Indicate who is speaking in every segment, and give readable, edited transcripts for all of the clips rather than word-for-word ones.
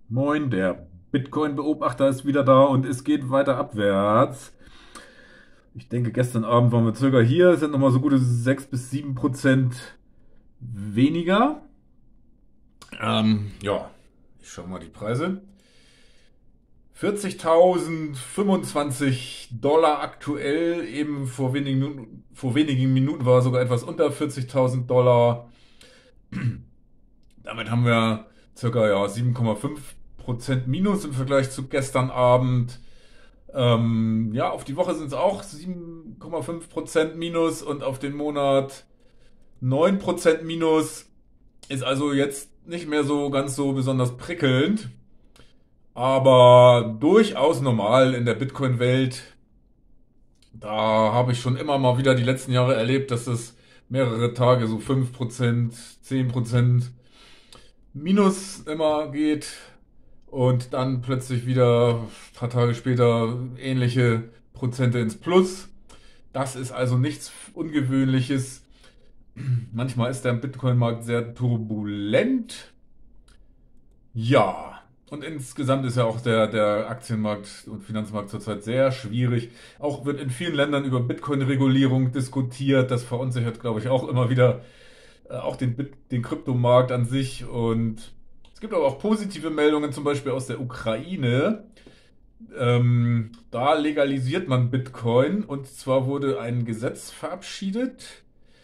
Speaker 1: Moin, der Bitcoin-Beobachter ist wieder da und es geht weiter abwärts. Ich denke, gestern Abend waren wir circa hier, es sind nochmal so gute 6 bis 7% weniger. Ja, ich schaue mal die Preise. 40.025 $ aktuell, eben vor wenigen Minuten war er sogar etwas unter 40.000 $. Damit haben wir circa 7,5% Minus im Vergleich zu gestern Abend. Ja, auf die Woche sind es auch 7,5% Minus und auf den Monat 9% Minus. Ist also jetzt nicht mehr so ganz so besonders prickelnd, aber durchaus normal in der Bitcoin-Welt. Da habe ich schon immer mal wieder die letzten Jahre erlebt, dass es mehrere Tage so 5%, 10% Minus immer geht und dann plötzlich wieder ein paar Tage später ähnliche Prozente ins Plus. Das ist also nichts Ungewöhnliches. Manchmal ist der Bitcoin-Markt sehr turbulent. Ja, und insgesamt ist ja auch der Aktienmarkt und Finanzmarkt zurzeit sehr schwierig. Auch wird in vielen Ländern über Bitcoin-Regulierung diskutiert. Das verunsichert, glaube ich, auch immer wieder auch den Kryptomarkt an sich. Und es gibt aber auch positive Meldungen, zum Beispiel aus der Ukraine. Da legalisiert man Bitcoin und zwar wurde ein Gesetz verabschiedet.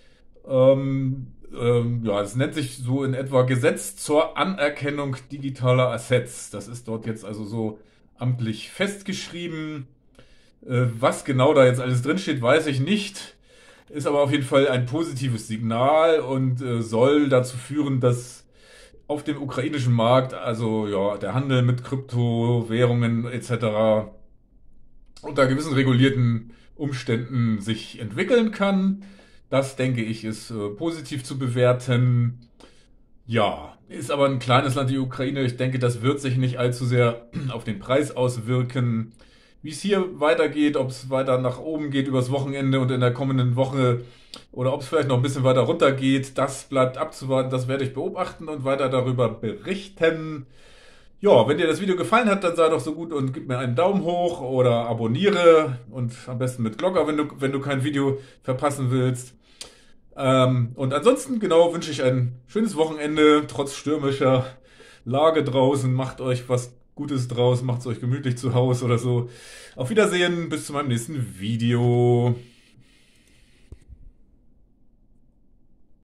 Speaker 1: Ja, es nennt sich so in etwa Gesetz zur Anerkennung digitaler Assets. Das ist dort jetzt also so amtlich festgeschrieben. Was genau da jetzt alles drinsteht, weiß ich nicht. Ist aber auf jeden Fall ein positives Signal und soll dazu führen, dass auf dem ukrainischen Markt, also ja, der Handel mit Kryptowährungen etc. unter gewissen regulierten Umständen sich entwickeln kann. Das denke ich ist positiv zu bewerten. Ja, ist aber ein kleines Land, die Ukraine. Ich denke, das wird sich nicht allzu sehr auf den Preis auswirken. Wie es hier weitergeht, ob es weiter nach oben geht übers Wochenende und in der kommenden Woche oder ob es vielleicht noch ein bisschen weiter runter geht, das bleibt abzuwarten. Das werde ich beobachten und weiter darüber berichten. Ja, wenn dir das Video gefallen hat, dann sei doch so gut und gib mir einen Daumen hoch oder abonniere und am besten mit Glocke, wenn du kein Video verpassen willst. Und ansonsten, genau, wünsche ich ein schönes Wochenende, trotz stürmischer Lage draußen. Macht euch was Gutes draus, macht es euch gemütlich zu Hause oder so. Auf Wiedersehen, bis zu meinem nächsten Video.